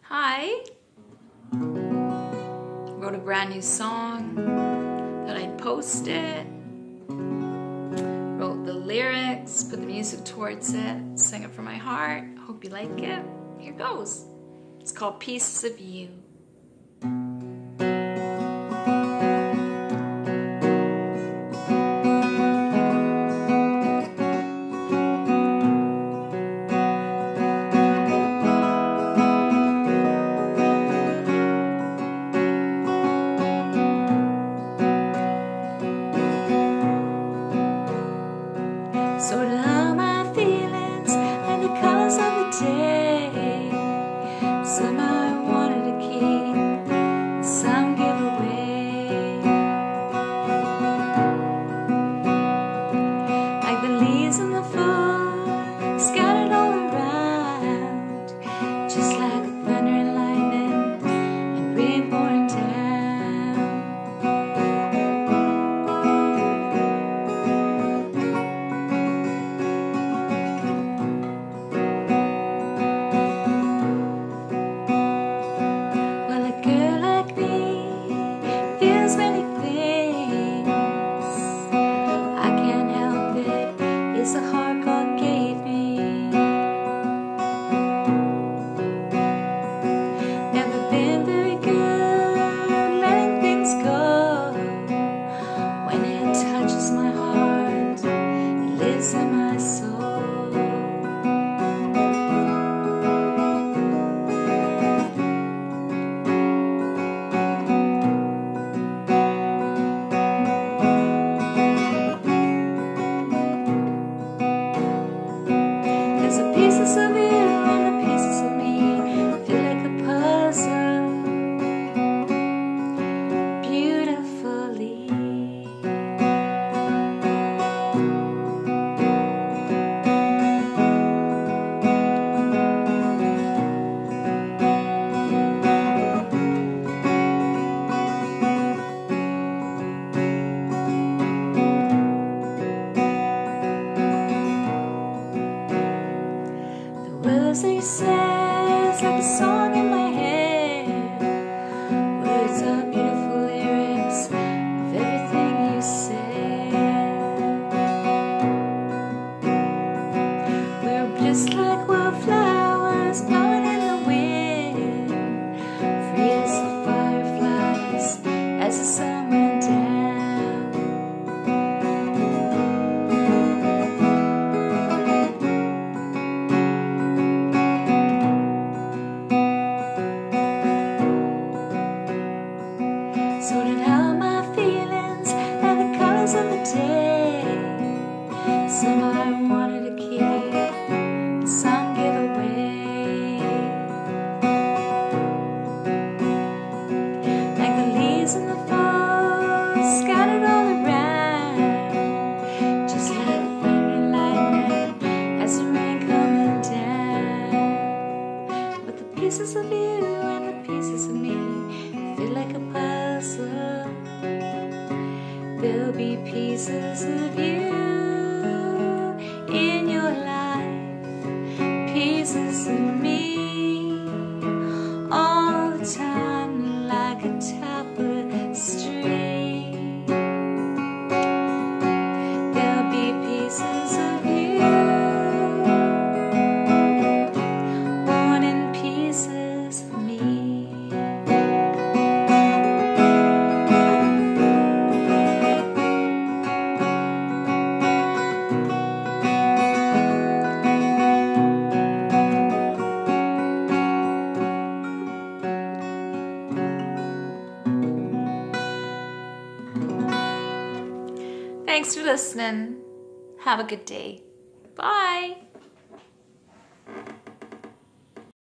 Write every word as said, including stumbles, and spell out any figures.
Hi. Wrote a brand new song that I'd post it. Wrote the lyrics, put the music towards it, sang it from my heart. Hope you like it. Here goes. It's called Pieces of You. Sorted out my feelings and the colors of the day. Some I wanted to keep, some give away. Like the leaves in the fall, scattered all around, just like thunder and lightning and rain pouring down. Many things I can't help it, it's a heart God gave me. Never been very good letting things go. When it touches my heart, it lives in my soul. The pieces of you and the pieces of me feel like a puzzle, beautifully. Words that you say, it's like a song in my head. Words are beautiful lyrics of everything you said. We're just like wildflowers blowing in the wind, free as the fireflies as the sun went down. Sorted out my feelings and the colors of the day. Some I wanted to keep, some give away. Like the leaves in the fall, scattered all around, just like thunder and lightning as the rain coming down. But the pieces of you and the pieces of me feel like a puzzle. There'll be pieces of you in your life, pieces of me, all the time like a tapestry. There'll be pieces of you, one in pieces of me. Thanks for listening. Have a good day. Bye.